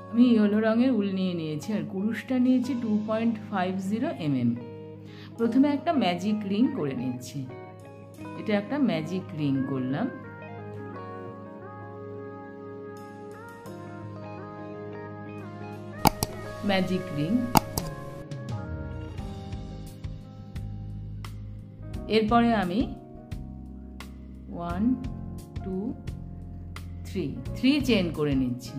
আমি ইয়েলো রঙের উল নিয়ে নিয়েছি আর কুরুশটা নিয়েছি 2.50 mm। প্রথমে একটা ম্যাজিক রিং করে নিচ্ছি। এটা একটা ম্যাজিক রিং করলাম। Magic ring. এরপরে আমি 1 2 3 চেন করে নিচ্ছি।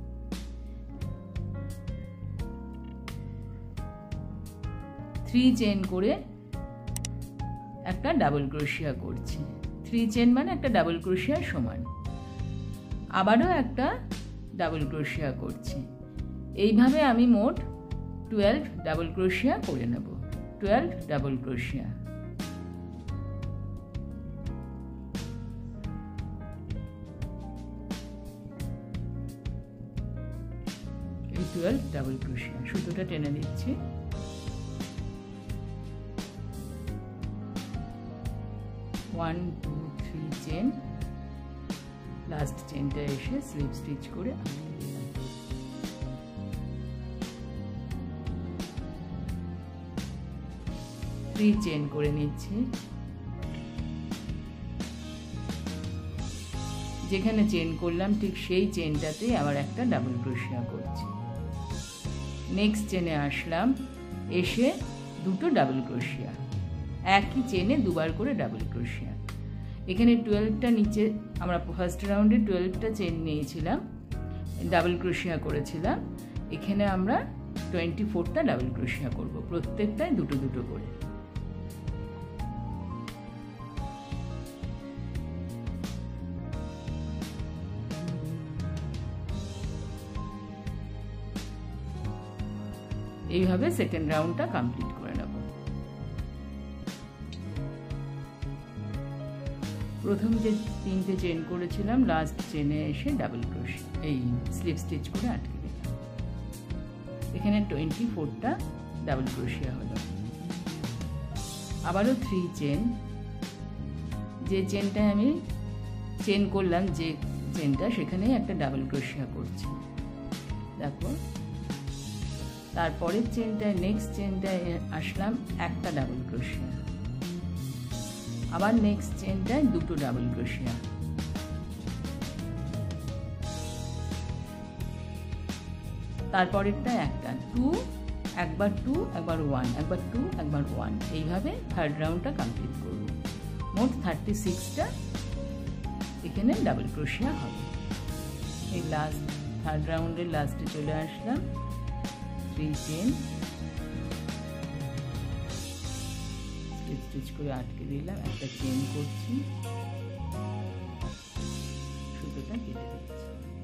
3 চেন করে একটা ডাবল ক্রোশিয়া করছি। 3 চেন মানে একটা ডাবল ক্রোশিয়ার সমান। আবারও একটা ডাবল ক্রোশিয়া করছি। এইভাবে আমি মোট 12 ডাবল ক্রোশিয়া করে নেব। 12 ডাবল ক্রোশিয়া। এই 12 ডাবল ক্রোশিয়া। সুতোটা টেনে দিচ্ছি। One 2 3 chain. লাস্ট চেনটা এসে স্লিপ স্টিচ করে আটকে দিলাম। 3 চেন করে নিচ্ছি। যেখানে চেন করলাম ঠিক সেই চেনটাতে আবার একটা ডাবল ক্রোশিয়া করছি। নেক্সট চেনে আসলাম, এসে দুটো ডাবল ক্রোশিয়া। একই চেনে দুবার করে ডাবল ক্রোশিয়া। এখানে 12টা নিচে আমরা ফার্স্ট রাউন্ডে 12টা চেন নিয়েছিলাম, ডাবল ক্রোশিয়া করেছিলাম। এখানে আমরা 24টা ডাবল ক্রোশিয়া করব, প্রত্যেকটায় দুটো দুটো করে। এইভাবে সেকেন্ড রাউন্ডটা কমপ্লিট করে নেব। প্রথম যে 3টে চেন করেছিলাম লাস্ট চেনে এসে ডাবল ক্রোশিয়া এই স্লিপ স্টিচ করে আটকে দিলাম। এখানে 24টা ডাবল ক্রোশিয়া হলো। আবারও 3 চেন। যে চেনটায় আমি চেন করলাম, যে চেনটা, সেখানে একটা ডাবল ক্রোশিয়া করছি। দেখো, তারপরের চেনটায় নেক্সট চেনটায় আসলাম, একটা ডাবল ক্রোশিয়া। আবার নেক্সট চেনটায় দুটো ডাবল ক্রোশিয়া। তারপরেরটা একটা 2, একবার 2 একবার 1, একবার 2 একবার 1। এইভাবে থার্ড রাউন্ডটা কমপ্লিট করব। মোট 36টা এখানে ডাবল ক্রোশিয়া হবে। এই লাস্ট থার্ড রাউন্ডের লাস্টে চলে আসলাম। 3 চেন, স্টিচ করে আটকে দিলাম। একটা চেন করছি, সুতোটা কেটে দিচ্ছি।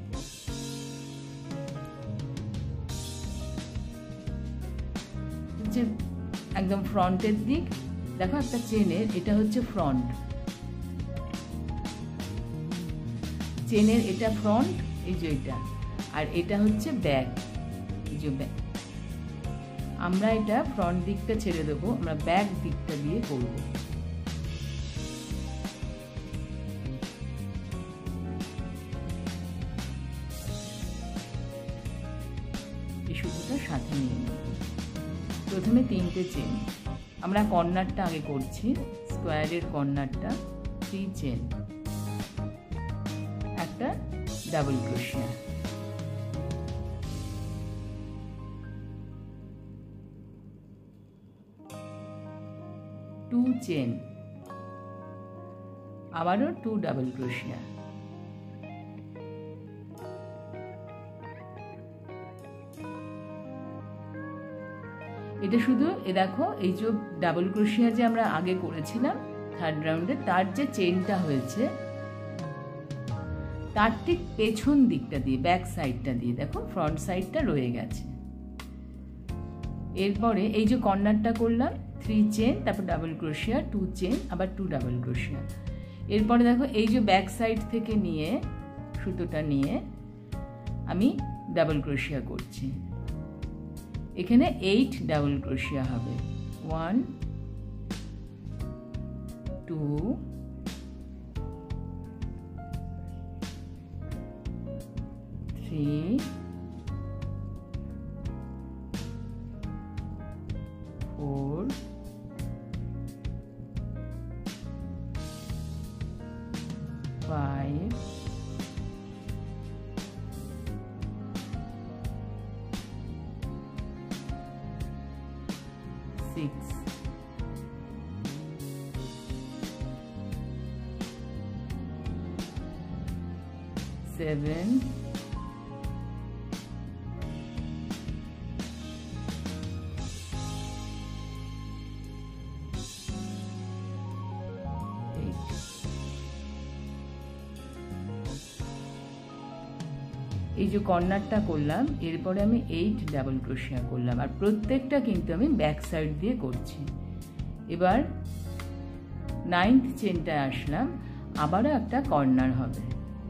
যে একদম ফ্রন্টের দিক, দেখো একটা চেনের, এটা হচ্ছে ফ্রন্ট চেনের, এটা ফ্রন্ট, এই যে এটা, আর এটা হচ্ছে ব্যাক। এই যে ব্যাক, আমরা এটা ফ্রন্ট দিকটা ছেড়ে দেবো, আমরা ব্যাক দিকটা দিয়ে করব। এই সুতোটা সাথে নিয়ে নেব। প্রথমে 3টে চেন, আমরা কর্নারটা আগে করছি, স্কোয়ারের কর্নারটা। 3 চেন, একটা ডাবল ক্রোশিয়া। টু চেন, আবারও 2 ডাবল ক্রোশিয়া। এটা শুধু দেখো, এই যে ডাবল ক্রোশিয়া যে আমরা আগে করেছিলাম থার্ড রাউন্ডে, তার যে চেনটা হয়েছে তার ঠিক পেছন দিকটা দিয়ে, ব্যাক সাইডটা দিয়ে, দেখো ফ্রন্ট সাইডটা রয়ে গেছে। এরপরে এই যে কর্নারটা করলাম, 3 চেন, তারপর ডাবল ক্রোশিয়া, 2 চেন, আবার 2 ডাবল ক্রোশিয়া। এরপরে দেখো এই যে ব্যাক সাইড থেকে নিয়ে সুতোটা নিয়ে আমি ডাবল ক্রোশিয়া করছি। এখানে 8 ডাবল ক্রোশিয়া হবে। 1 2 3 6, 7, 8। এই যে কর্নারটা করলাম, এরপরে আমি 8 ডাবল ক্রোশিয়া করলাম, আর প্রত্যেকটা কিন্তু আমি ব্যাক সাইড দিয়ে করছি। এবার 9th চেনটায় আসলাম, আবারও একটা কর্নার হবে,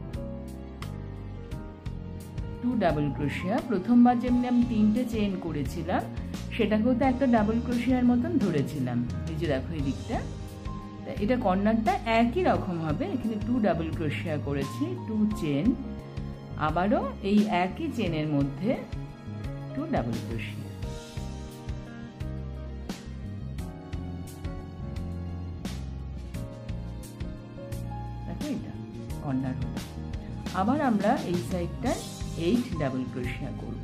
2 ডাবল ক্রোশিয়া। প্রথমবার যেমনি আমি 3টে চেন করেছিলাম সেটাকেও তো একটা ডাবল ক্রোশিয়ার মতন ধরেছিলাম, এই যে দেখো এই দিকটা। এটা কর্নারটা একই রকম হবে, এখানে 2 ডাবল ক্রোশিয়া করেছি, 2 চেন, আবারও এই একই চেনের মধ্যে 2 ডাবল ক্রোশিয়া। দেখো এটা কর্নার হলো। আবার আমরা এই সাইডটায় 8 ডাবল ক্রোশিয়া করব,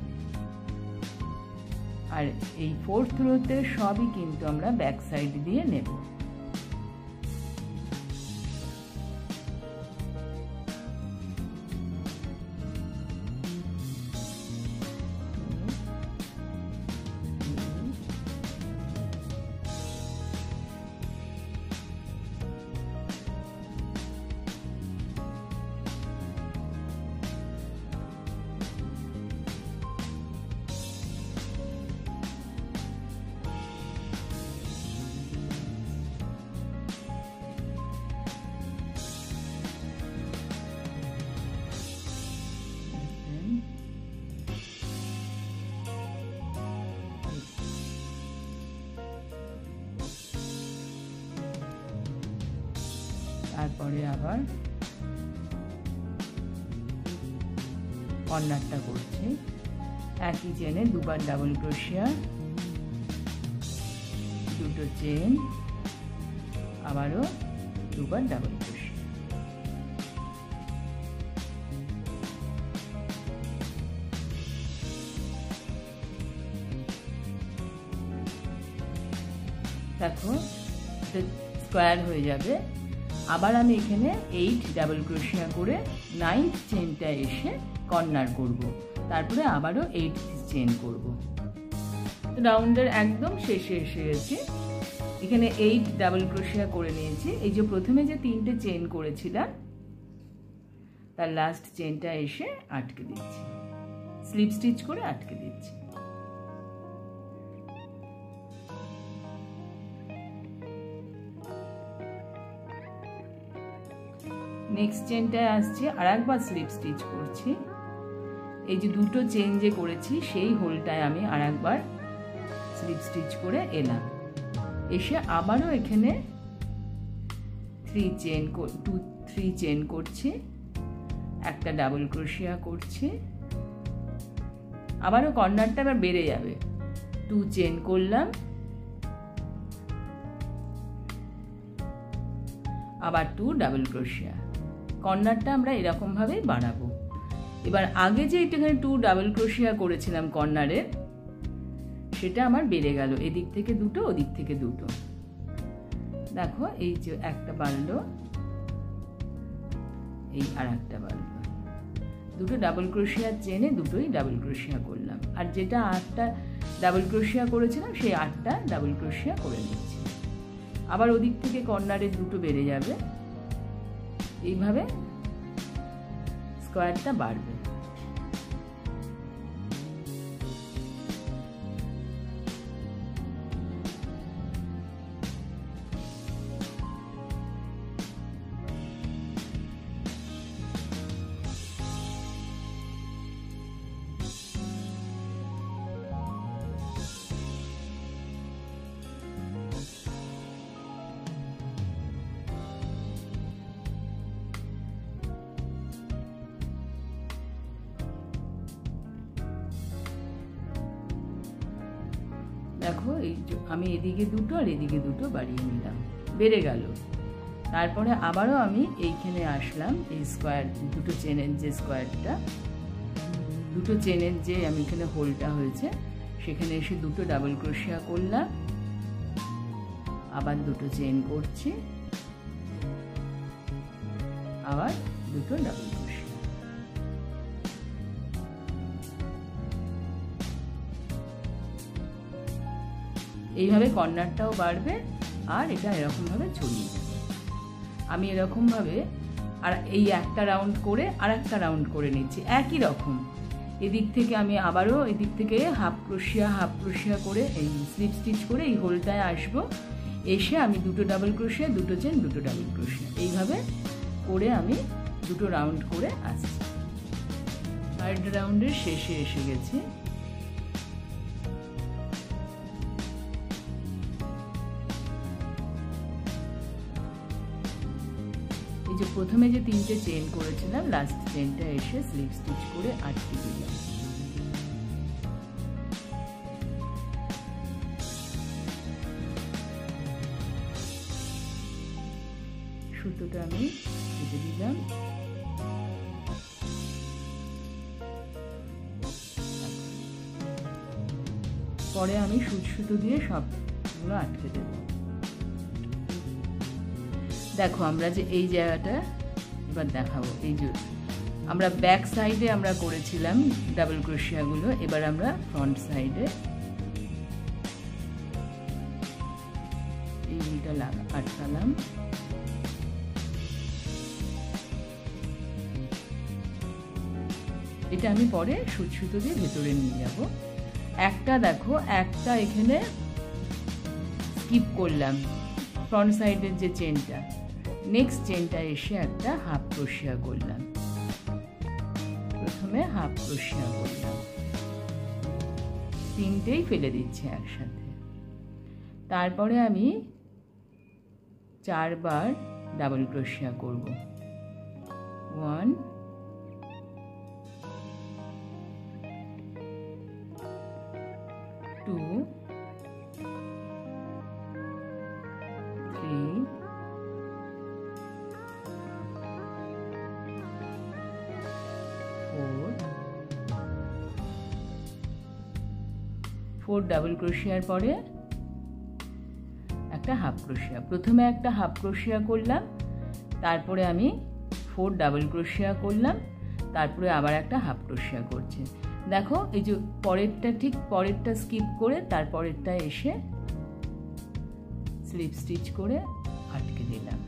আর এই 4th রোতে সবই কিন্তু আমরা ব্যাক সাইড দিয়ে নেব। তারপরে আবার কর্নারটা করছি, একই চেনে 2বার ডাবল ক্রোশিয়া, 2টো চেন, আবারও 2বার ডাবল ক্রোশিয়া। দেখো স্কোয়ার হয়ে যাবে। আবার আমি এখানে 8 ডাবল ক্রোশিয়া করে 9th চেনটা এসে কর্নার করব, তারপরে আবারও 8 চেন করব। রাউন্ডের একদম শেষে এসে গেছি, এখানে 8 ডাবল ক্রোশিয়া করে নিয়েছি। এই যে প্রথমে যে 3টে চেন করেছিলাম তার লাস্ট চেনটা এসে আটকে দিচ্ছি, স্লিপ স্টিচ করে আটকে দিচ্ছি। নেক্সট চেনটায় আসছি, আর একবার স্লিপ স্টিচ করছি। এই যে 2টো চেন যে করেছি সেই হোলটায় আমি আর একবার স্লিপ স্টিচ করে এলাম, এসে আবারও এখানে 3 চেন করছি, একটা ডাবল ক্রোশিয়া করছি, আবারও কর্নারটা আবার বেড়ে যাবে, 2 চেন করলাম, আবার 2 ডাবল ক্রোশিয়া। কর্নারটা আমরা এরকম ভাবেই বাড়াবো। এবার আগে যে এখানে 2 ডাবল ক্রোশিয়া করেছিলাম কর্নারে, সেটা আমার বেড়ে গেল, এদিক থেকে 2টো, ওদিক থেকে 2টো। দেখো এই যে একটা বাড়লো, এই আর একটা বাড়লো, 2টো ডাবল ক্রোশিয়া চেনে 2টোই ডাবল ক্রোশিয়া করলাম, আর যেটা 8টা ডাবল ক্রোশিয়া করেছিলাম সেই 8টা ডাবল ক্রোশিয়া করে নিচ্ছি। আবার ওদিক থেকে কর্নারে 2টো বেড়ে যাবে, এইভাবে স্কোয়ারটা বাড়বে। দেখো এই আমি এদিকে 2টো আর এদিকে 2টো বাড়িয়ে নিলাম, বেড়ে গেল। তারপরে আবারও আমি এইখানে আসলাম, এই স্কোয়ার 2টো চেনের যে স্কোয়ারটা, 2টো চেনের যে আমি এখানে হোলটা হয়েছে সেখানে এসে 2টো ডাবল ক্রোশিয়া করলাম, আবার দুটো চেন করছি, আবার দুটো ডাবল ক্রোশিয়া। এইভাবে কর্নারটাও বাড়বে আর এটা এরকম ভাবে ছড়িয়ে যাবে। আমি এরকম ভাবে আর এই একটা রাউন্ড করে আর একটা রাউন্ড করে নিচ্ছি একই রকম। এদিক থেকে আমি আবারও এদিক থেকে হাফ ক্রোশিয়া করে এই স্লিপ স্টিচ করে এই হোলটায় আসবো। এসে আমি দুটো ডাবল ক্রোশিয়া, দুটো চেন, দুটো ডাবল ক্রোশিয়া এইভাবে করে আমি দুটো রাউন্ড করে আসছি। থার্ড রাউন্ডের শেষে এসে গেছি। এই যে প্রথমে যে তিনটে চেন করেছিলাম, লাস্ট চেনটা এসে স্লিপ স্টিচ করে আটকে দিলাম। সুতোটা আমি কেটে দিলাম। পরে আমি সুতো দিয়ে সবগুলো আটকে দেব। দেখো আমরা যে এই জায়গাটা এবার দেখাবো, এই যে আমরা ব্যাক সাইডে আমরা করেছিলাম ডাবল ক্রোশিয়াগুলো, এবার আমরা ফ্রন্ট সাইডে এইটা আটকালাম। এটা আমি পরে সুতো দিয়ে ভেতরে নিয়ে যাব। একটা দেখো, একটা এখানে স্কিপ করলাম ফ্রন্ট সাইডের যে চেনটা, নেক্সট চেনটা এসে একটা হাফ ক্রোশিয়া করলাম। প্রথমে হাফ ক্রোশিয়া করলাম, তিনটেই ফেলে দিচ্ছি একসাথে। তারপরে আমি 4 বার ডাবল ক্রোশিয়া করব। 1 2 3 4 ডাবল ক্রোশিয়ার পরে একটা হাফ ক্রোশিয়া। প্রথমে একটা হাফ ক্রোশিয়া করলাম, তারপরে আমি 4 ডাবল ক্রোশিয়া করলাম, তারপরে আবার একটা হাফ ক্রোশিয়া করছি। দেখো এই যে পরেরটা, ঠিক পরেরটা স্কিপ করে তারপরেরটা এসে স্লিপ স্টিচ করে আটকে দিলাম।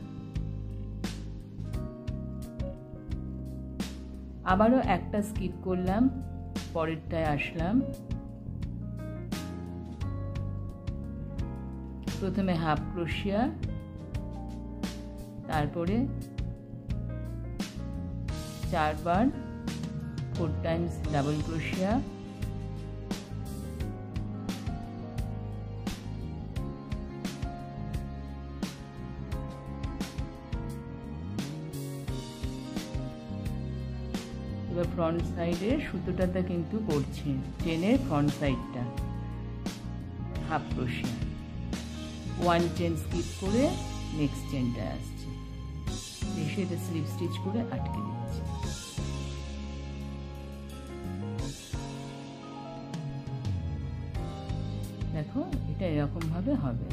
আবারও একটা স্কিপ করলাম, পরেরটায় আসলাম, প্রথমে হাফ ক্রোশিয়া, তারপরে 4 বার 4 টাইমস ডাবল ক্রোশিয়া, এবার ফ্রন্ট সাইডে সুতোটাতে কিন্তু করছি, চেনের ফ্রন্ট সাইডটা হাফ ক্রোশিয়া, 1 চেন স্কিপ করে নেক্সট চেনটা আসছে, এসে এটা স্লিপ স্টিচ করে আটকে দিচ্ছি। দেখো এটা এরকম ভাবে হবে।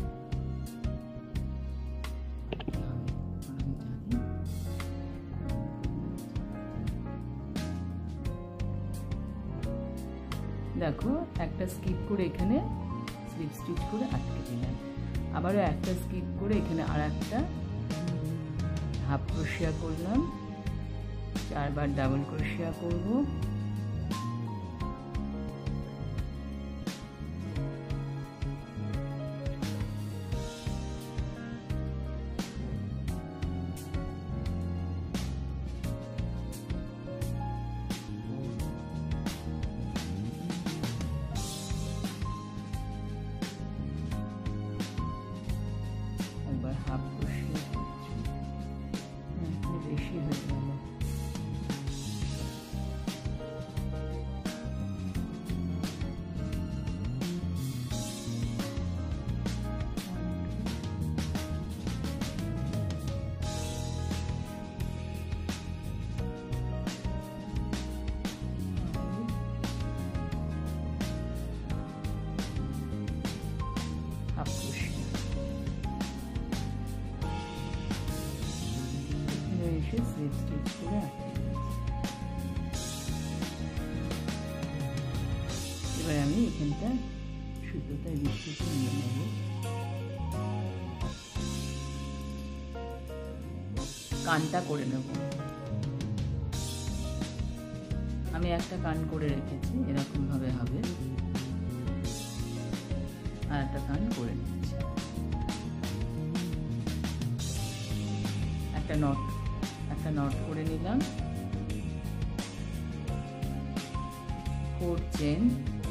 দেখো একটা স্কিপ করে এখানে স্লিপ স্টিচ করে আটকে দিলাম, আবারও একটা স্কিপ করে এখানে আর একটা হাফ ক্রোশিয়া করলাম, 4 বার ডাবল ক্রোশিয়া করব, হাফ ক্রোশিয়া বেশি হয়ে গেল, আমি এখানটা সুতোটা এদিক থেকে নিয়ে নেব। কানটা করে নেব। আমি একটা কান করে রেখেছি, এরকম ভাবে হবে, আর একটা কান করে নিচ্ছি। একটা নট করে নিলাম। 4 চেন,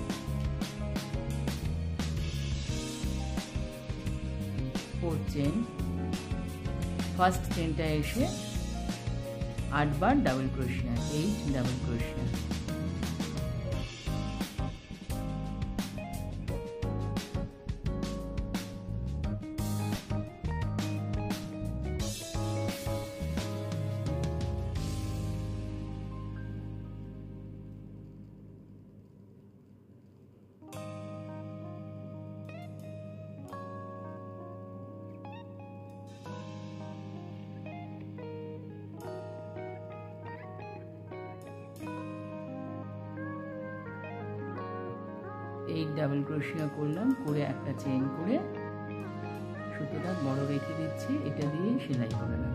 ফার্স্ট চেনটা এসে 8 বার ডাবল ক্রোশিয়া, 8 ডাবল ক্রোশিয়া। এই ডাবল ক্রোশিয়া করলাম, করে একটা চেইন করে সুতোটা বড় রেখে দিচ্ছি, এটা দিয়ে সেলাই করে নেব।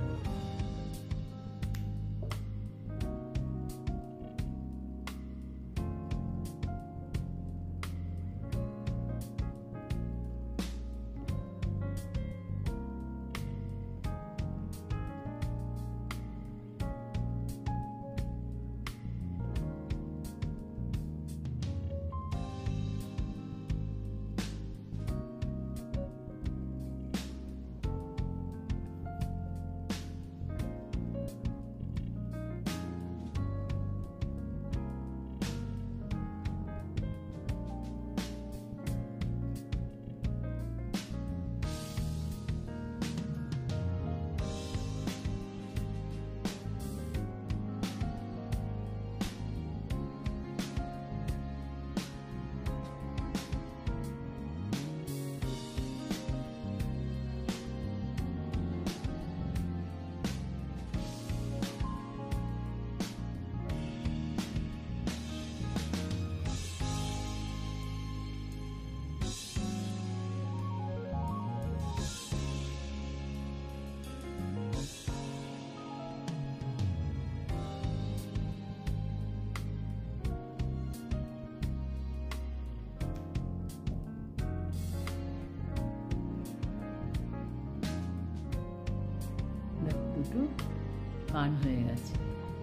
দুটো কান হয়ে গেছে।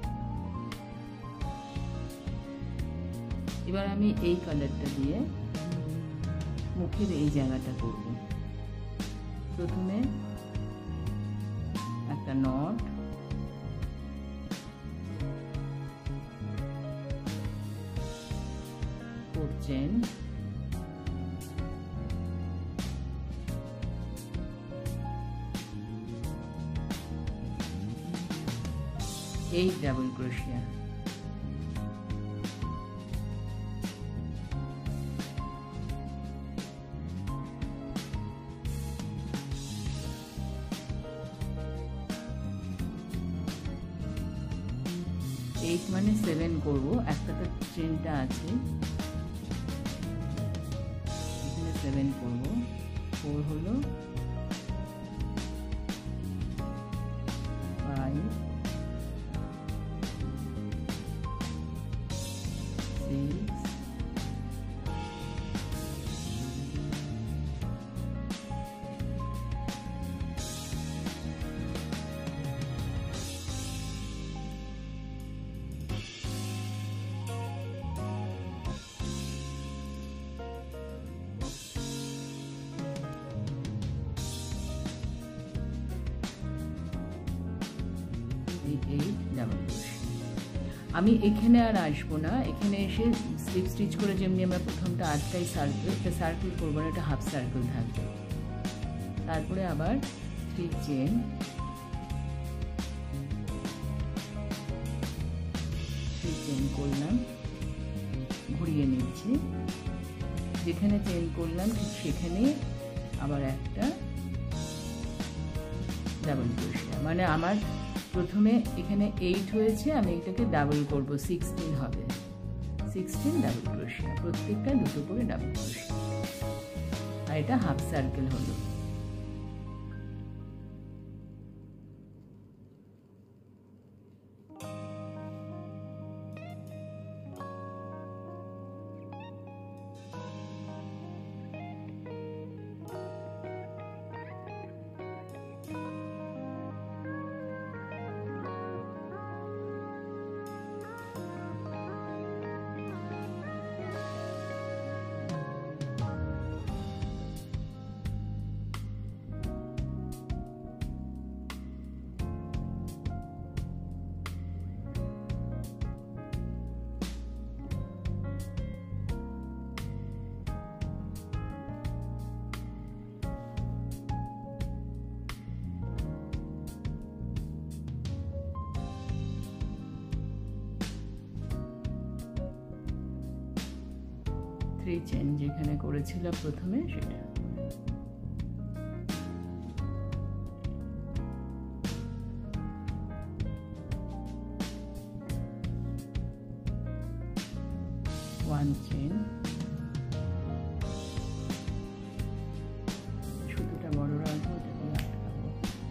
এবার আমি এই কালারটা দিয়ে মুখের এই জায়গাটা করব। প্রথমে একটা নট, চেন, এই ডাবল ক্রোশিয়া, এইট মানে 7 করব, একটা তো চেনটা আছে, এখানে 7 করব, 4 হলো 5 6 ডাবল ক্রোশে। আমি এখানে আর আসবো না, এখানে এসে স্লিপ স্টিচ করে যেমনি আমরা প্রথমটা আটটাই সার্কেল, এটা সার্কেল করবো না, এটা হাফ সার্কেল থাকবে। তারপরে আবার 3 চেন, 3 চেন করলাম, ঘুরিয়ে নিচ্ছি, যেখানে চেন করলাম ঠিক সেখানে আবার একটা ডাবল ক্রোশে। মানে আমার প্রথমে এখানে 8 হয়েছে, আমি এটাকে ডাবল করব, 16 হবে। 16 ডাবল ক্রোশিয়া, প্রত্যেকটা দুটো করে ডাবল ক্রোশিয়া। আর এটা হাফ সার্কেল হলো। থ্রি চেন যেখানে করেছিলাম প্রথমে সেটা। ওয়ান চেন, সুতোটা বড় রাখবো, এটা দিয়ে আটকাবো।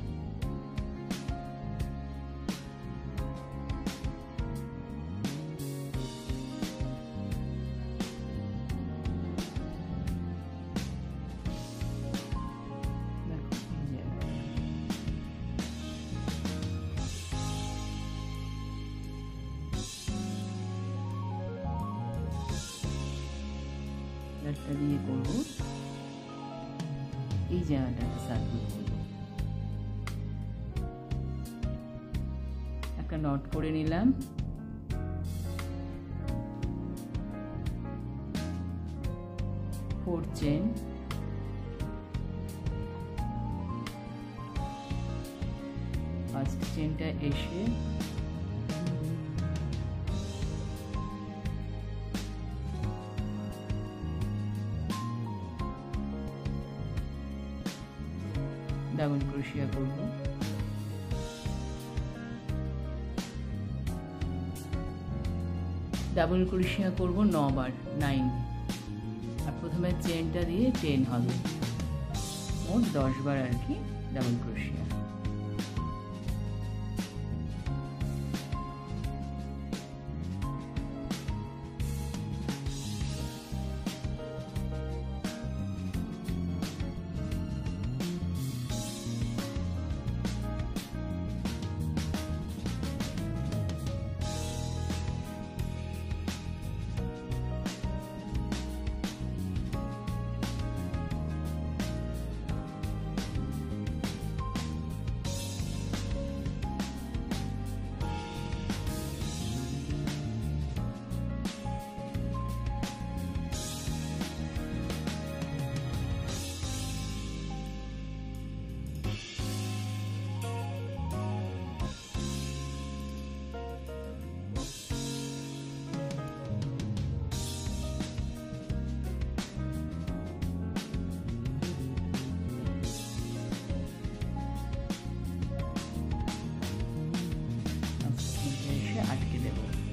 একটা দিয়ে করবো, এই জায়গাটাকে সার্কেল করবো। একটা নট করে নিলাম, ফোর চেন, ফার্স্ট চেনটা এসে ডাবল ক্রোশিয়া করব। ডাবল ক্রোশিয়া করব 9 বার, 9। আর প্রথমে চেনটা দিয়ে 10 হবে, মোট 10 বার আর কি ডাবল ক্রোশিয়া। আটকে দেব।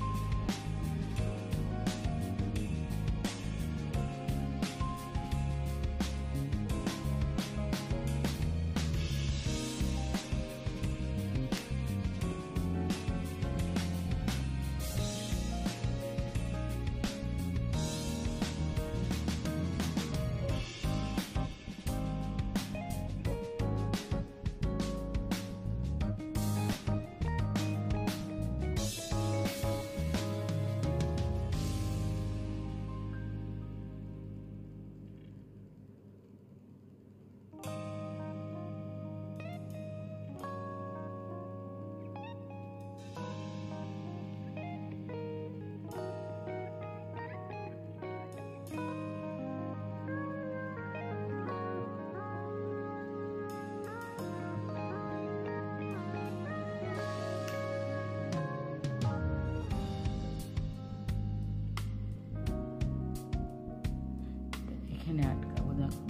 এখানে আটকাবো, দেখো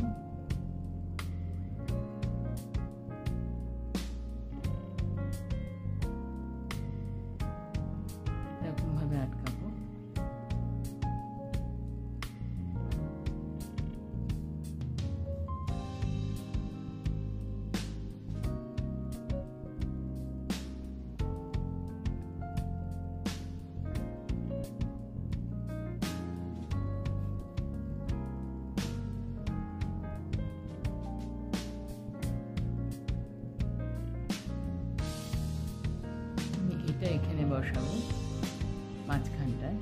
এরকম ভাবে আটকাবো। বসাবো মাঝখানটায়।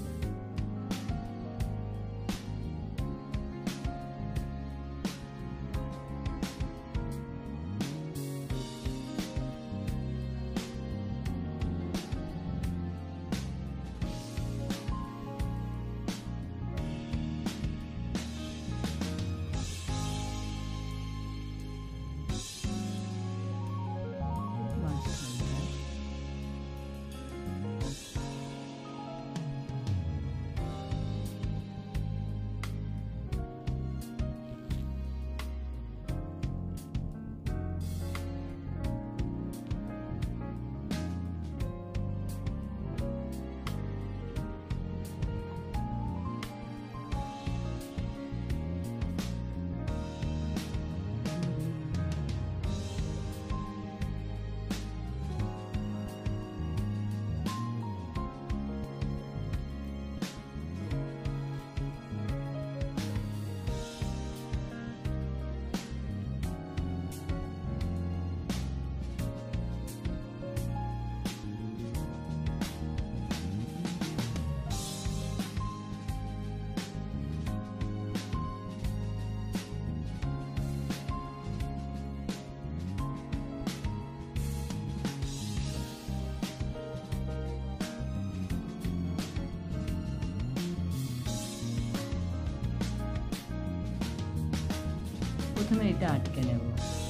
প্রথমে এটা আটকে নেব।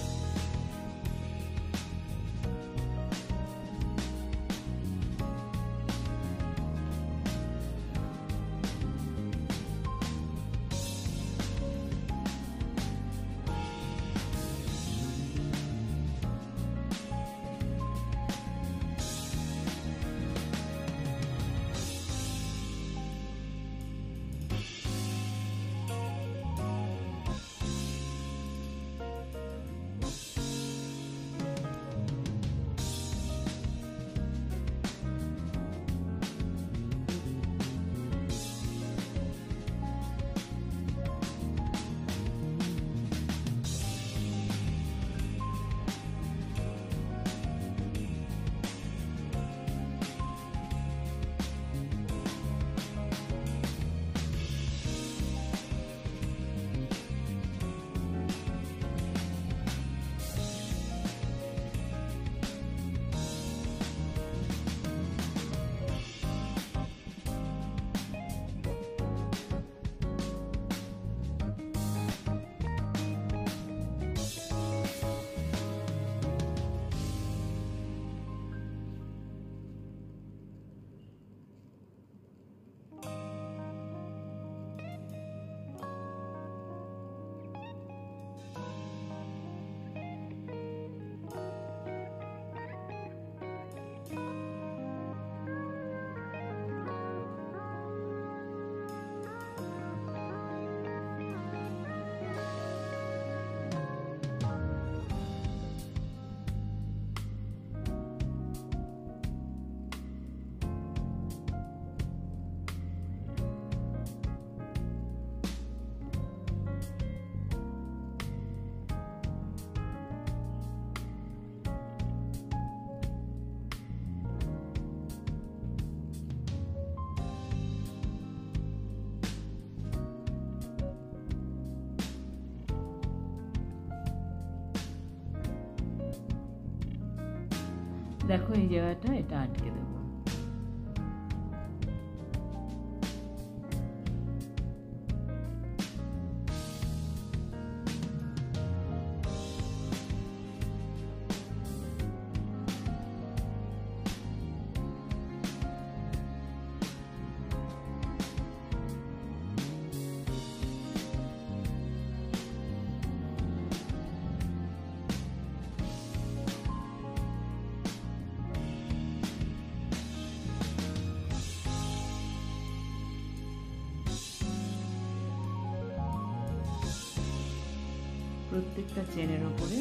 দেখো এই জায়গাটা এটা আটকে দেবো। প্রত্যেকটা চেনের উপরে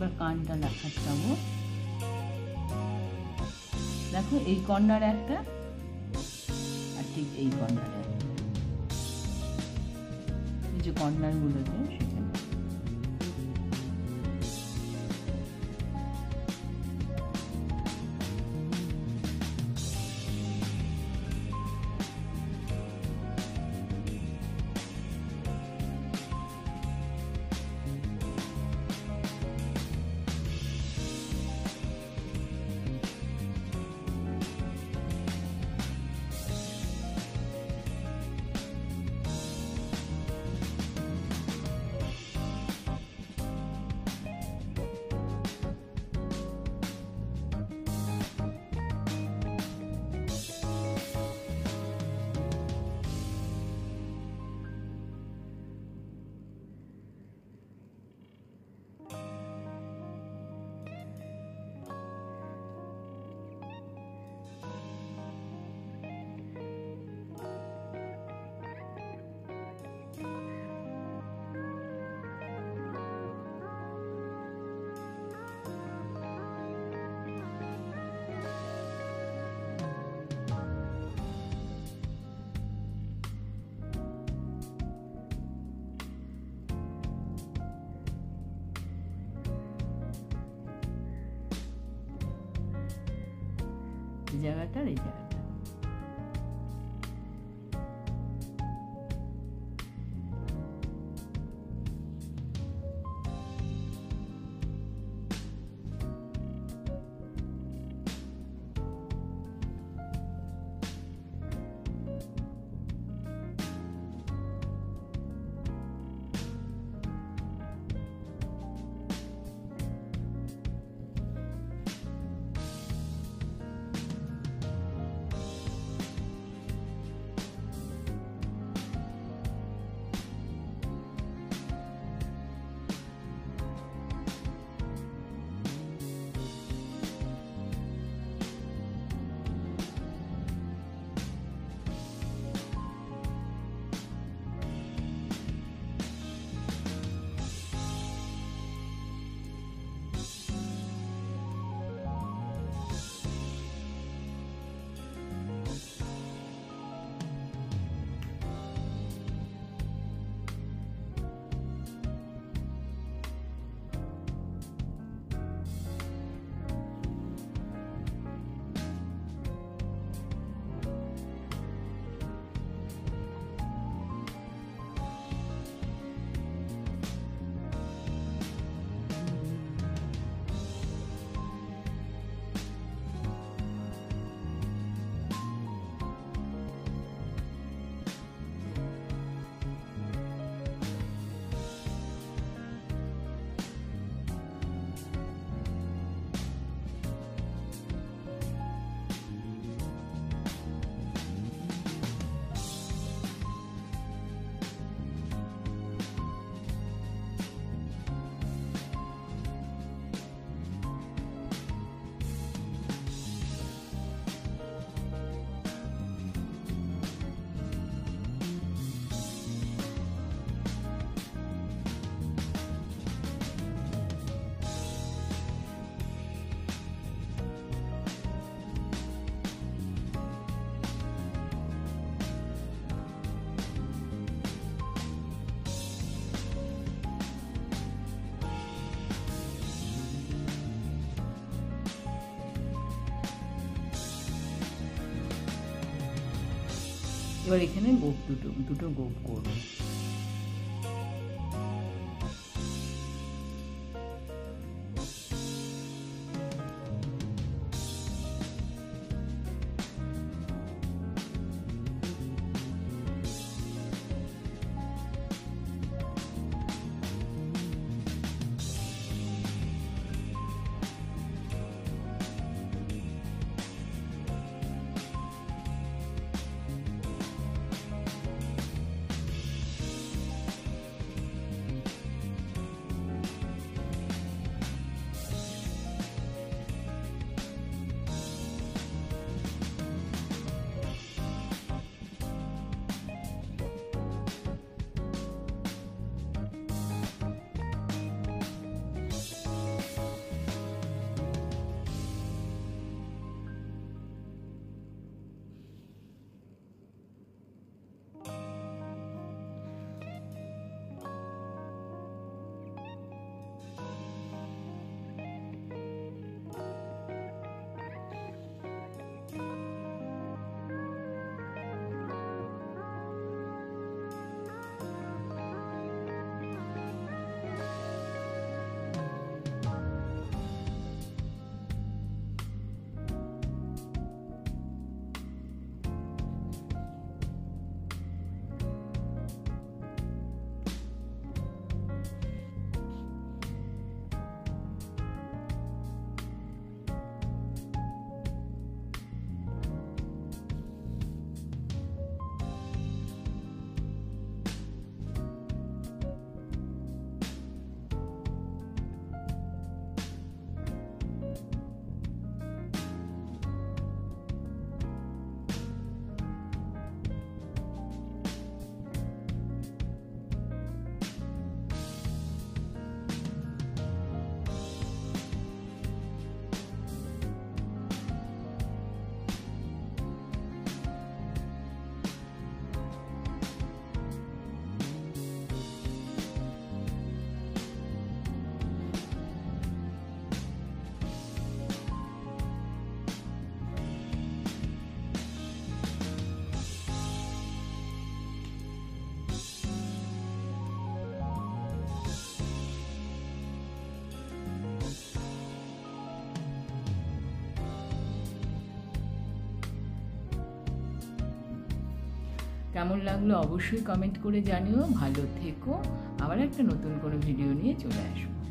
এবার কানটা দেখাবো। দেখো এই কর্নার একটা আর ঠিক এই কর্নারে একটা, এই যে কর্নারগুলো যে সেখানে। এই জায়গাটা এই জায়গাটা এবার এখানে গোপ দুটো গোপ করব। কেমন লাগলো অবশ্যই কমেন্ট করে জানিও। ভালো থেকো। আবার একটা নতুন কোনো ভিডিও নিয়ে চলে আসবো।